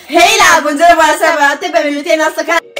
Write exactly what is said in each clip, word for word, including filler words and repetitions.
Ehi là, buongiorno, buonasera, buonanotte e benvenuti al nostro canale.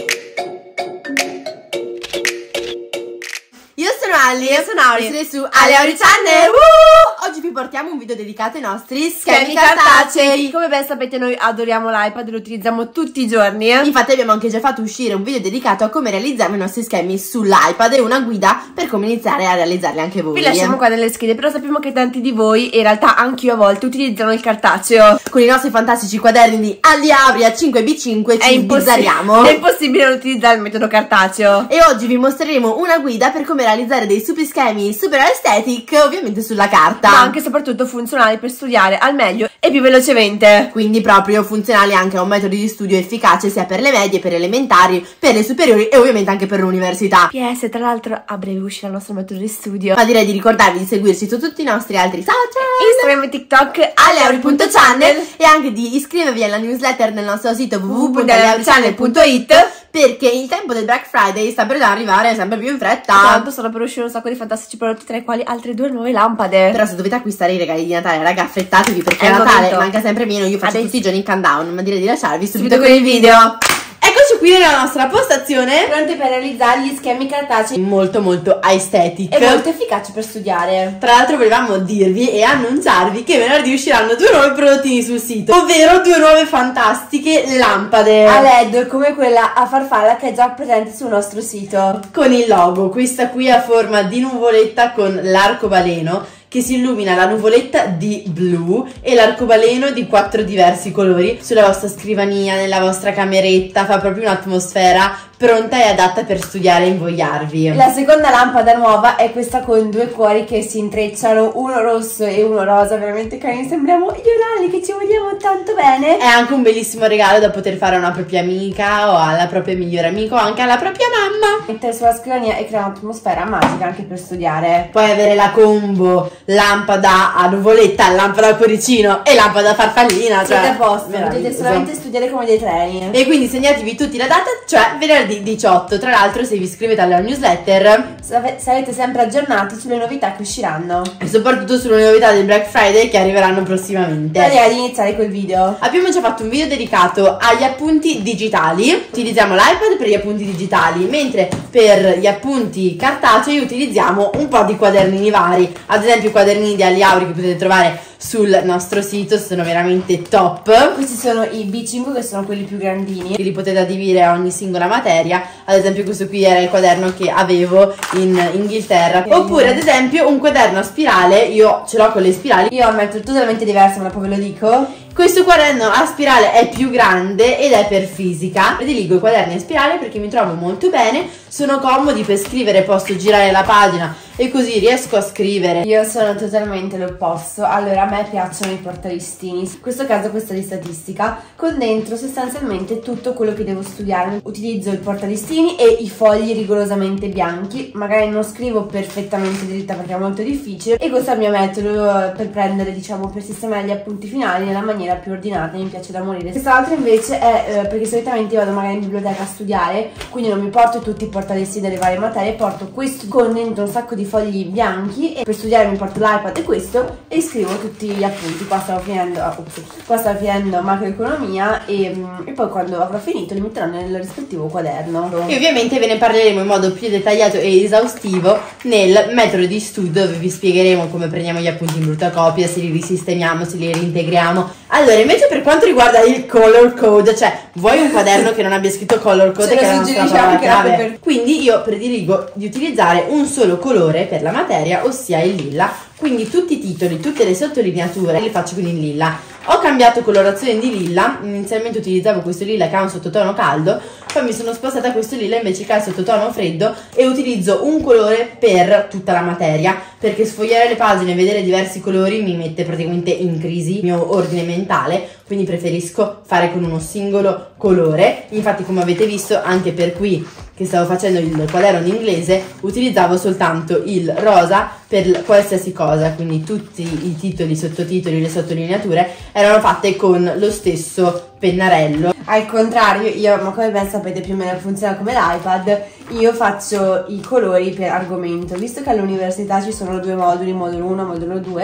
Io sono Ali, io sono Auri, siete su Ali Auri Channel. uh! Oggi vi portiamo un video dedicato ai nostri schemi cartacei. Come ben sapete noi adoriamo l'iPad, lo utilizziamo tutti i giorni. Infatti abbiamo anche già fatto uscire un video dedicato a come realizzare i nostri schemi sull'iPad e una guida per come iniziare a realizzarli anche voi. Vi lasciamo qua nelle schede, però sappiamo che tanti di voi, in realtà anch'io a volte, utilizzano il cartaceo. Con i nostri fantastici quaderni di Ali Auri a cinque bi cinque ci bizzarriamo. È impossibile non utilizzare il metodo cartaceo. E oggi vi mostreremo una guida per come realizzare dei super schemi super aesthetic, ovviamente sulla carta, ma anche e soprattutto funzionali per studiare al meglio e più velocemente. Quindi proprio funzionali anche a un metodo di studio efficace sia per le medie, per le elementari, per le superiori e ovviamente anche per l'università. P S, tra l'altro a breve uscirà il nostro metodo di studio. Ma direi di ricordarvi di seguirci su tutti i nostri altri social, Instagram e TikTok, ali auri punto channel, e anche di iscrivervi alla newsletter nel nostro sito w w w punto ali auri channel punto it, perché il tempo del Black Friday sta per arrivare sempre più in fretta. Tanto sono per uscire un sacco di fantastici prodotti, tra i quali altre due nuove lampade. Però se dovete acquistare i regali di Natale, raga, affrettatevi perché È a Natale momento. manca sempre meno. Io faccio Adesso. tutti i giorni il countdown, ma direi di lasciarvi subito, Subito con il video. Eccoci qui nella nostra postazione, Pronte per realizzare gli schemi cartacei molto molto aesthetic e molto efficaci per studiare. Tra l'altro volevamo dirvi e annunciarvi che venerdì usciranno due nuovi prodottini sul sito, ovvero due nuove fantastiche lampade a led come quella a farfalla che è già presente sul nostro sito, con il logo. Questa qui a forma di nuvoletta con l'arcobaleno che si illumina la nuvoletta di blu e l'arcobaleno di quattro diversi colori sulla vostra scrivania, nella vostra cameretta. Fa proprio un'atmosfera pronta e adatta per studiare e invogliarvi. La seconda lampada nuova è questa con due cuori che si intrecciano, uno rosso e uno rosa, veramente carini, sembriamo io e Lali che ci vogliamo tanto bene. È anche un bellissimo regalo da poter fare a una propria amica o alla propria migliore amica o anche alla propria mamma. Mettere sulla scrivania e crea un'atmosfera magica anche per studiare. Puoi avere la combo lampada a nuvoletta, lampada a cuoricino e lampada a farfallina. Siete Cioè, a posto, potete solamente studiare come dei treni. E quindi segnatevi tutti la data, cioè venerdì diciotto. Tra l'altro, se vi iscrivete alla newsletter sarete sempre aggiornati sulle novità che usciranno e soprattutto sulle novità del Black Friday che arriveranno prossimamente. Prima di iniziare quel video Abbiamo già fatto un video dedicato agli appunti digitali. Utilizziamo l'iPad per gli appunti digitali, mentre per gli appunti cartacei utilizziamo un po' di quadernini vari. Ad esempio i quadernini di Ali Auri che potete trovare sul nostro sito, sono veramente top. Questi sono i bi cinque, che sono quelli più grandini, Li potete adibire a ogni singola materia. Ad esempio questo qui era il quaderno che avevo in Inghilterra. Oppure ad esempio un quaderno a spirale, io ce l'ho con le spirali. Io ho un metodo totalmente diverso, ma poi ve lo dico. Questo quaderno a spirale è più grande ed è per fisica. Prediligo i quaderni a spirale perché mi trovo molto bene, sono comodi per scrivere, posso girare la pagina e così riesco a scrivere. Io sono totalmente l'opposto. Allora, a me piacciono i portalistini. In questo caso questa di statistica, con dentro sostanzialmente tutto quello che devo studiare. Utilizzo il portalistini e i fogli rigorosamente bianchi. Magari non scrivo perfettamente dritta perché è molto difficile, e questo è il mio metodo per prendere, diciamo, per sistemare gli appunti finali nella maniera più ordinata. Mi piace da morire. Quest'altro invece è eh, perché solitamente io vado magari in biblioteca a studiare, quindi non mi porto tutti i portalistini delle varie materie, porto questo con dentro un sacco di fogli bianchi, e per studiare mi porto l'iPad e questo e scrivo tutti gli appunti. Qua stavo finendo oh, ups, qua stavo finendo macroeconomia e, e poi quando avrò finito li metterò nel rispettivo quaderno. E ovviamente ve ne parleremo in modo più dettagliato e esaustivo nel metodo di studio, dove vi spiegheremo come prendiamo gli appunti in brutta copia, se li risistemiamo, se li reintegriamo. Allora, invece per quanto riguarda il color code, cioè vuoi un quaderno che non abbia scritto color code, che è la nostra parola chiave, per... quindi io prediligo di utilizzare un solo colore per la materia, ossia il lilla. Quindi tutti i titoli, tutte le sottolineature le faccio con il lilla. Ho cambiato colorazione di lilla, inizialmente utilizzavo questo lilla che ha un sottotono caldo, poi mi sono spostata a questo lilla invece che ha il sottotono freddo e utilizzo un colore per tutta la materia, perché sfogliare le pagine e vedere diversi colori mi mette praticamente in crisi il mio ordine mentale, quindi preferisco fare con uno singolo colore. Infatti, come avete visto anche per qui che stavo facendo il quaderno di inglese, utilizzavo soltanto il rosa per qualsiasi cosa, quindi tutti i titoli, i sottotitoli, le sottolineature erano fatte con lo stesso pennarello. Al contrario, io, ma come ben sapete più o meno funziona come l'iPad, io faccio i colori per argomento. Visto che all'università ci sono due moduli, modulo uno e modulo due,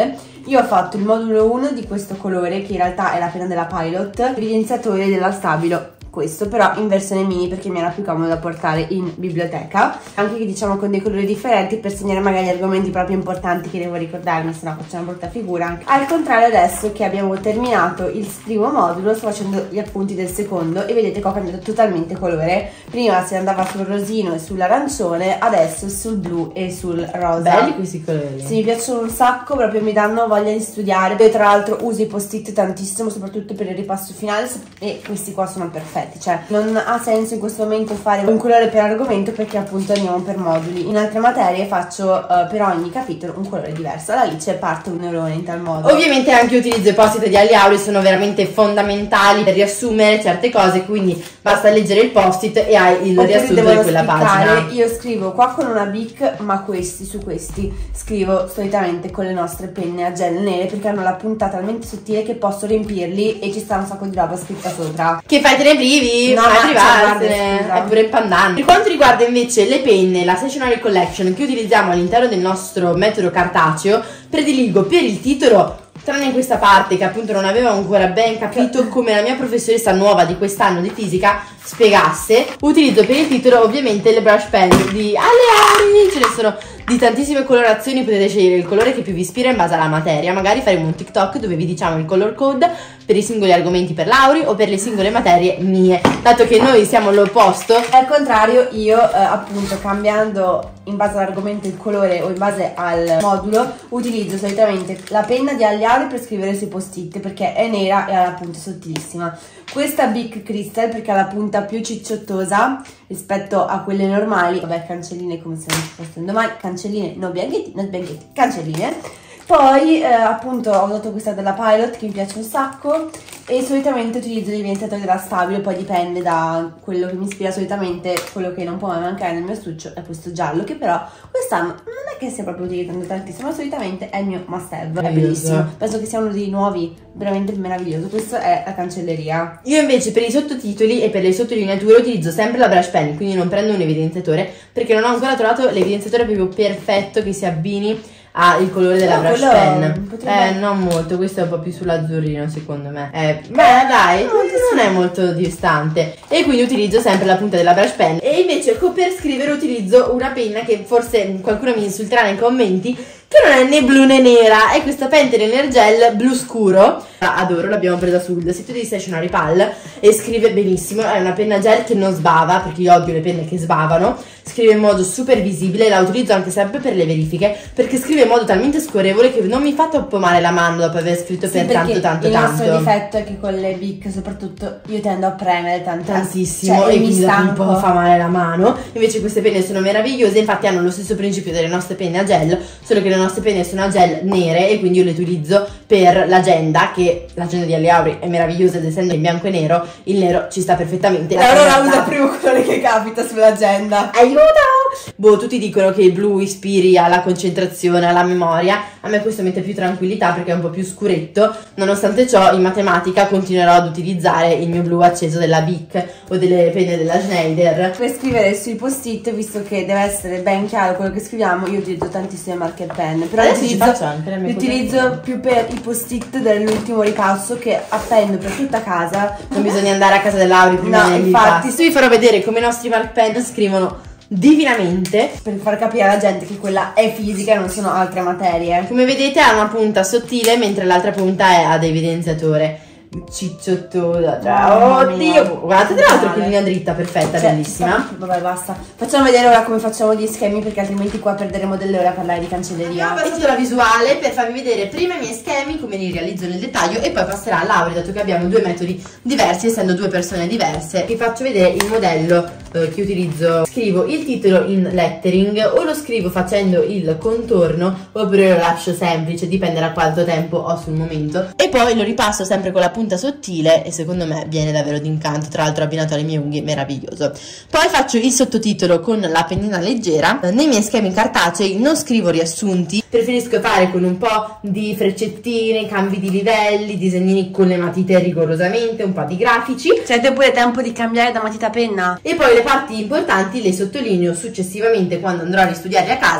Io ho fatto il modulo uno di questo colore, che in realtà è la penna della Pilot, evidenziatore della Stabilo, questo però in versione mini perché mi era più comodo da portare in biblioteca, anche che diciamo con dei colori differenti per segnare magari argomenti proprio importanti che devo ricordarmi, se no faccio una brutta figura. Anche al contrario, adesso che abbiamo terminato il primo modulo sto facendo gli appunti del secondo e vedete che ho cambiato totalmente colore. Prima si andava sul rosino e sull'arancione, adesso sul blu e sul rosa. Belli questi colori. Sì, mi piacciono un sacco, proprio mi danno voglia di studiare. Poi tra l'altro uso i post-it tantissimo, soprattutto per il ripasso finale, e questi qua sono perfetti. Cioè non ha senso in questo momento fare un colore per argomento perché appunto andiamo per moduli. In altre materie faccio uh, per ogni capitolo un colore diverso. Alla Alice parte un neurone in tal modo. Ovviamente anche utilizzo i post-it di Alli Auri, sono veramente fondamentali per riassumere certe cose, quindi basta leggere il post-it e hai il Oppure riassunto di quella pagina. Io scrivo qua con una Bic, ma questi su questi scrivo solitamente con le nostre penne a gel nere perché hanno la punta talmente sottile che posso riempirli e ci sta un sacco di roba scritta sopra. Che fai, te ne privi? No, fai ma privarsene, è pure impannante. Per quanto riguarda invece le penne, la Stationery Collection che utilizziamo all'interno del nostro metodo cartaceo, prediligo per il titolo, tranne in questa parte che appunto non avevo ancora ben capito come la mia professoressa nuova di quest'anno di fisica spiegasse, utilizzo per il titolo ovviamente le brush pen di Alli Auri. Ce ne sono di tantissime colorazioni, potete scegliere il colore che più vi ispira in base alla materia. Magari faremo un TikTok dove vi diciamo il color code per i singoli argomenti per Lauri o per le singole materie mie, dato che noi siamo l'opposto. Al contrario, io eh, appunto cambiando in base all'argomento il colore o in base al modulo utilizzo solitamente la penna di Alli Auri per scrivere sui post-it perché è nera e ha la punta sottilissima, questa Bic Crystal perché ha la punta più cicciottosa rispetto a quelle normali, vabbè, cancelline come se non ci fosse un domani, cancelline, no bianchetti, no bianchetti, cancelline. Poi eh, appunto ho usato questa della Pilot che mi piace un sacco e solitamente utilizzo gli evidenziatori della Stabilo, poi dipende da quello che mi ispira. Solitamente quello che non può mai mancare nel mio astuccio è questo giallo, che però quest'anno non è che stia proprio utilizzando tantissimo, ma solitamente è il mio must have, è bellissimo, penso che sia uno dei nuovi veramente meraviglioso. Questo è la cancelleria. Io invece per i sottotitoli e per le sottolineature utilizzo sempre la brush pen, quindi non prendo un evidenziatore perché non ho ancora trovato l'evidenziatore proprio perfetto che si abbini ha il colore della no, brush pen. Potrebbe... Eh, non molto, questo è un po' più sull'azzurrino secondo me. Eh, beh, dai, non, non è molto distante. E quindi utilizzo sempre la punta della brush pen. E invece per scrivere utilizzo una penna che forse qualcuno mi insulterà nei commenti, che non è né blu né nera, è questa Pentel Energel blu scuro. Adoro, l'abbiamo presa sul sito di Stationery Pal e scrive benissimo, è una penna gel che non sbava, perché io odio le penne che sbavano, scrive in modo super visibile, la utilizzo anche sempre per le verifiche, perché scrive in modo talmente scorrevole che non mi fa troppo male la mano dopo aver scritto sì, per tanto tanto il tanto. Il nostro difetto è che con le Bic soprattutto io tendo a premere tanto, tantissimo, cioè, e e mi quindi stanco. un po' fa male la mano. Invece queste penne sono meravigliose, infatti hanno lo stesso principio delle nostre penne a gel, solo che le nostre penne sono a gel nere e quindi io le utilizzo per l'agenda, che l'agenda di Alli Auri è meravigliosa ed essendo in bianco e nero, il nero ci sta perfettamente. Allora usa il primo colore che capita sull'agenda. Aiuto! Boh, tutti dicono che il blu ispiri alla concentrazione, alla memoria. A me questo mette più tranquillità perché è un po' più scuretto. Nonostante ciò, in matematica continuerò ad utilizzare il mio blu acceso della Bic o delle penne della Schneider. Per scrivere sui post-it, visto che deve essere ben chiaro quello che scriviamo, io utilizzo tantissime marker pen. Però adesso utilizzo, ci faccio anche le mie utilizzo più per i post-it dell'ultimo ripasso che appendo per tutta casa. Non bisogna andare a casa dell'Auri prima no, di infatti. Adesso vi farò vedere come i nostri mark pen scrivono divinamente, per far capire alla gente che quella è fisica e non sono altre materie. Come vedete ha una punta sottile mentre l'altra punta è ad evidenziatore. Cicciottosa, cioè, oh oddio, guardate tra l'altro che linea dritta, perfetta, cioè, bellissima. Vabbè, basta. Facciamo vedere ora come facciamo gli schemi, perché altrimenti qua perderemo delle ore a parlare di cancelleria. Ho passato la visuale per farvi vedere prima i miei schemi, come li realizzo nel dettaglio, e poi passerà a Lauri, dato che abbiamo due metodi diversi, essendo due persone diverse. Vi faccio vedere il modello eh, che utilizzo. Scrivo il titolo in lettering, o lo scrivo facendo il contorno, oppure lo lascio semplice, dipende da quanto tempo ho sul momento. E poi lo ripasso sempre con la punta sottile e secondo me viene davvero d'incanto, tra l'altro abbinato alle mie unghie, meraviglioso. Poi faccio il sottotitolo con la pennina leggera. Nei miei schemi cartacei non scrivo riassunti, preferisco fare con un po' di freccettine, cambi di livelli, disegnini con le matite rigorosamente, un po' di grafici. C'è pure tempo di cambiare da matita a penna. E poi le parti importanti le sottolineo successivamente quando andrò a ristudiare a casa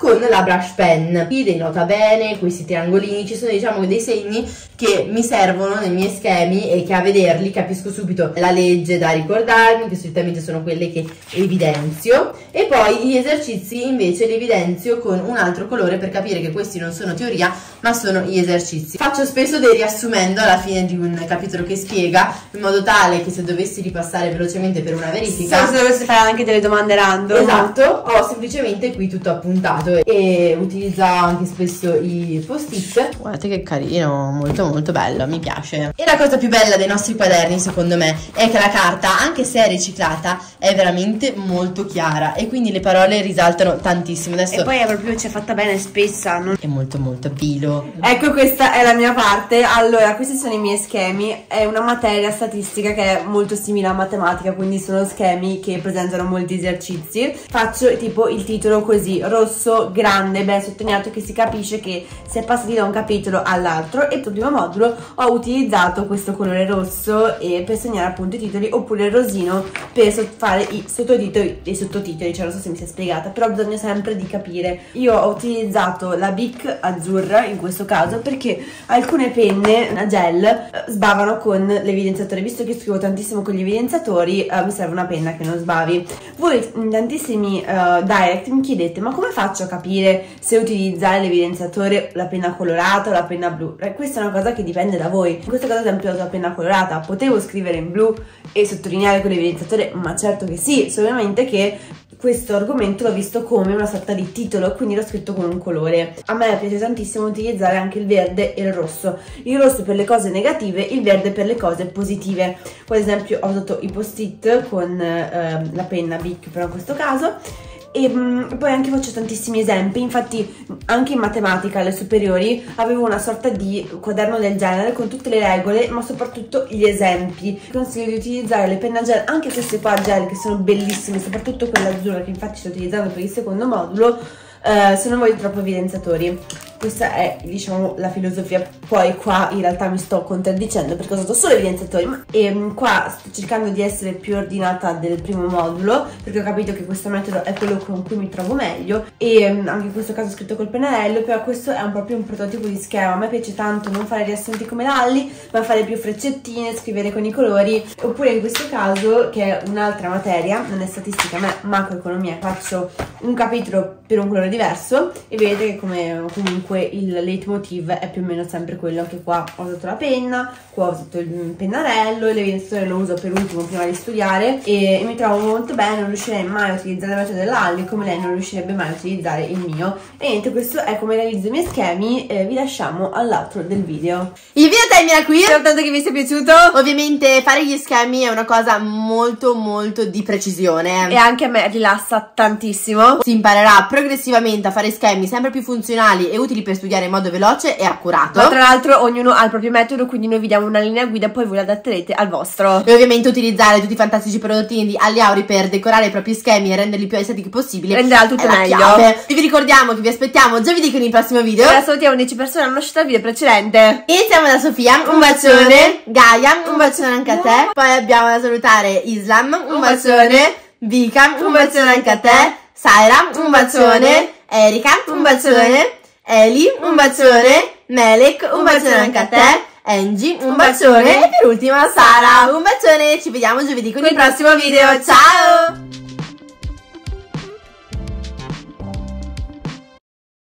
con la brush pen. Qui denota bene questi triangolini, ci sono diciamo dei segni che mi servono nei miei schemi e che a vederli capisco subito la legge da ricordarmi, che solitamente sono quelle che evidenzio, e poi gli esercizi invece li evidenzio con un altro colore per capire che questi non sono teoria ma sono gli esercizi. Faccio spesso dei riassumendo alla fine di un capitolo che spiega, in modo tale che se dovessi ripassare velocemente per una verifica, se dovessi fare anche delle domande random, esatto, ho semplicemente qui tutto appuntato. E utilizzo anche spesso i post-it. Guardate che carino, molto molto bello, mi piace. E la cosa più bella dei nostri quaderni secondo me è che la carta, anche se è riciclata, è veramente molto chiara e quindi le parole risaltano tantissimo. Adesso e poi è proprio, c'è fatta bene, spessa, non... è molto molto bilo. Ecco, questa è la mia parte. Allora, questi sono i miei schemi. È una materia statistica che è molto simile a matematica, quindi sono schemi che presentano molti esercizi. Faccio tipo il titolo così, rosso, grande, ben sottolineato, che si capisce che si è passati da un capitolo all'altro. E per il primo modulo ho utilizzato questo colore rosso e per segnare appunto i titoli, oppure il rosino per fare i sottotitoli e i sottotitoli. Cioè non so se mi sia spiegata, però bisogna sempre di capire. Io ho utilizzato la Bic azzurra in questo caso perché alcune penne a gel sbavano con l'evidenziatore. Visto che scrivo tantissimo con gli evidenziatori, eh, mi serve una penna che non sbavi. Voi in tantissimi uh, direct mi chiedete: ma come faccio a capire se utilizzare l'evidenziatore, la penna colorata o la penna blu? Eh, questa è una cosa che dipende da voi. In questo caso ad esempio ho usato la penna colorata, potevo scrivere in blu e sottolineare con l'evidenziatore, ma certo che sì, solamente che questo argomento l'ho visto come una sorta di titolo, quindi l'ho scritto con un colore. A me piace tantissimo utilizzare anche il verde e il rosso. Il rosso per le cose negative, il verde per le cose positive. Qua ad esempio ho usato i post-it con eh, la penna Bic, però in questo caso. E mh, poi anche faccio tantissimi esempi. Infatti anche in matematica alle superiori avevo una sorta di quaderno del genere con tutte le regole, ma soprattutto gli esempi. Consiglio di utilizzare le penne a gel, anche queste qua a gel che sono bellissime, soprattutto quella azzurra che infatti sto utilizzando per il secondo modulo, eh, se non voglio troppo evidenziatori. Questa è, diciamo, la filosofia. Poi qua in realtà mi sto contraddicendo perché ho usato solo evidenziatori, ma e qua sto cercando di essere più ordinata del primo modulo perché ho capito che questo metodo è quello con cui mi trovo meglio. E anche in questo caso ho scritto col pennarello, però questo è un proprio un prototipo di schema. A me piace tanto non fare riassunti come Lalli, ma fare più freccettine, scrivere con i colori. Oppure in questo caso, che è un'altra materia, non è statistica ma è macroeconomia, faccio un capitolo per un colore diverso e vedete che come comunque il leitmotiv è più o meno sempre quello. Anche qua ho usato la penna, qua ho usato il pennarello e l'evidenziatore lo uso per ultimo prima di studiare e, e mi trovo molto bene. Non riuscirei mai a utilizzare il metodo dell'Alli come lei non riuscirebbe mai a utilizzare il mio. E niente, questo è come realizzo i miei schemi. Eh, vi lasciamo all'outro del video. Il video termina qui. Spero tanto che vi sia piaciuto. Ovviamente fare gli schemi è una cosa molto molto di precisione e anche a me rilassa tantissimo. Si imparerà progressivamente a fare schemi sempre più funzionali e utili per studiare in modo veloce e accurato. Ma tra l'altro ognuno ha il proprio metodo, quindi noi vi diamo una linea guida, poi voi la adatterete al vostro. E ovviamente utilizzare tutti i fantastici prodottini di Alli Auri per decorare i propri schemi e renderli più estetici possibile renderà tutto meglio. Chiave. Vi ricordiamo che vi aspettiamo giovedì con il prossimo video. Ora salutiamo dieci persone, hanno lasciato il video precedente. Iniziamo da Sofia, un, un bacione. bacione Gaia, un bacione anche a te. Poi abbiamo da salutare Islam, un, un bacione, bacione. Vika, un, un bacione anche a te. Saira, un, un bacione. Erika, un bacione. Eli, un bacione. Melek, un bacione anche a te. Angie, un bacione. E per ultima Sara, un bacione. Ci vediamo giovedì con il prossimo video. Ciao!